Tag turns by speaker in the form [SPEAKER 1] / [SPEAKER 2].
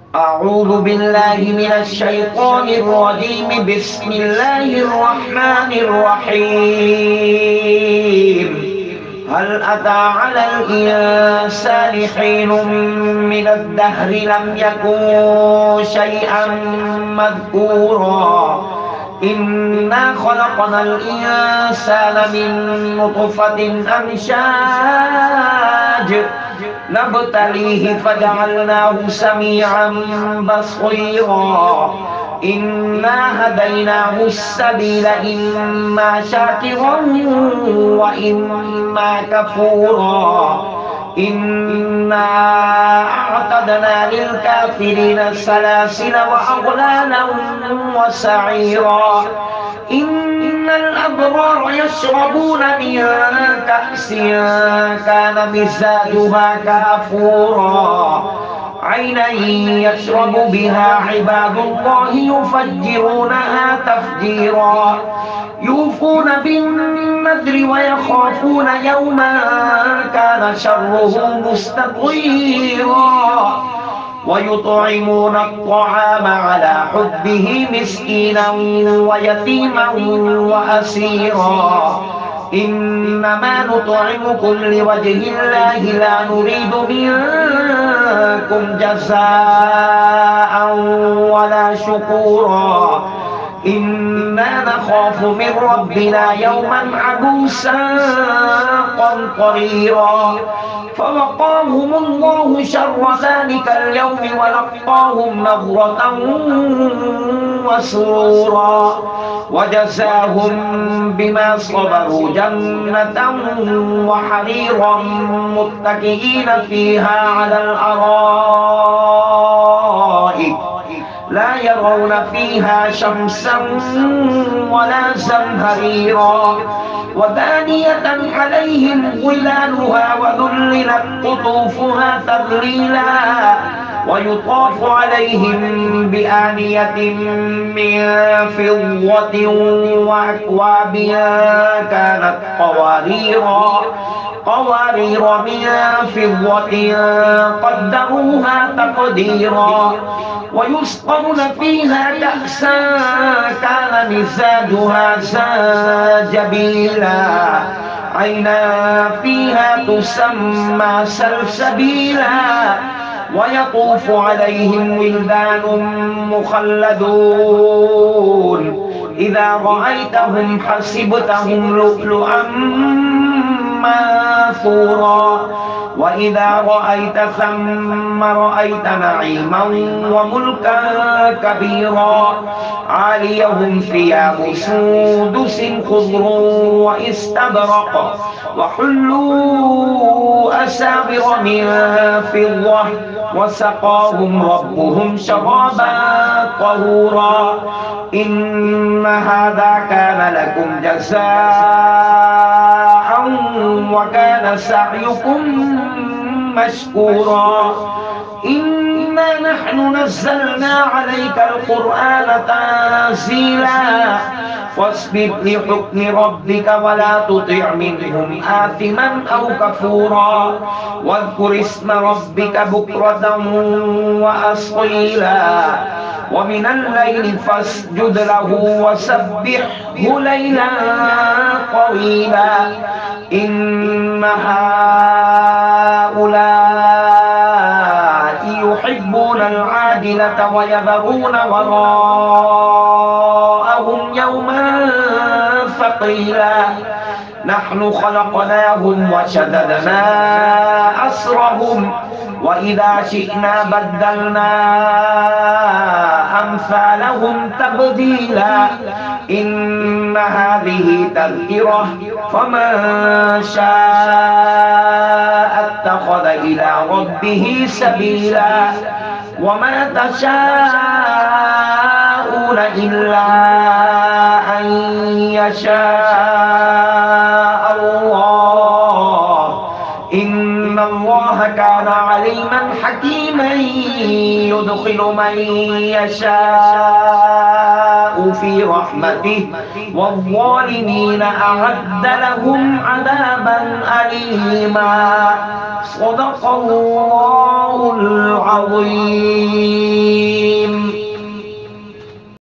[SPEAKER 1] أعوذ بالله من الشيطان الرجيم. بسم الله الرحمن الرحيم. هل أتى على الإنسان حين من الدهر لم يكن شيئا مذكورا إنا خلقنا الإنسان من نطفة أمشاج نبتليه فجعلناه سميعا بصيرا إنا هديناه السبيل إما شاكرا وإما كفورا إنا أعتدنا للكافرين سلاسل وأغلالا وسعيرا إن الأبرار يشربون من كأس كان مزاجها كافورا عينا يشرب بها عباد الله يفجرونها تفجيرا يوفون بالنذر ويخافون يوما كان شره مستطيرا ويطعمون الطعام على حبه مسكينا ويتيما وأسيرا إنما نطعمكم لوجه الله لا نريد منكم جزاء ولا شكورا إنا نخاف من ربنا يوما عبوسا قمطريرا فوقاهم الله شر ذلك اليوم ولقاهم نضرة وسرورا وجزاهم بما صبروا جنة وحريرا متكئين فيها على الأرائك لا يرون فيها شمسا ولا زمهريرا ودانية عليهم ظلالها وذللت قطوفها تذليلا ويطاف عليهم بآنية من فضة وأكواب كانت قوارير من فضة قدروها تقديرا ويسقون فيها كأسا كان مزاجها زنجبيلا عينا فيها تسمى سلسبيلا ويطوف عليهم ولدان مخلدون إذا رأيتهم حسبتهم لؤلؤا منثورا وإذا رأيت ثم رأيت نعيما وملكا كبيرا عاليهم ثياب سندس خضر واستبرق وحلوا أساور من فضة وسقاهم ربهم شرابا طهورا إن هذا كان لكم جزاء وكان سعيكم مشكورا إنا نحن نزلنا عليك القرآن تنزيلا فاصبر لحكم ربك ولا تطع منهم آثما أو كفورا واذكر اسم ربك بكرة وأصيلا ومن الليل فاسجد له وسبحه ليلا طويلا إن هؤلاء يحبون العاجلة ويذرون وراءهم يوما ثقيلا نحن خلقناهم وشددنا أسرهم وإذا شئنا بدلنا أمثالهم تبديلا إن هذه تذكرة فمن شاء اتخذ إلى ربه سبيلا وما تشاءون إلا أن يشاء الله إن الله كان عليما حكيما يدخل من يشاء في رحمته والظالمين أعد لهم عذابا أليما صدق الله العظيم.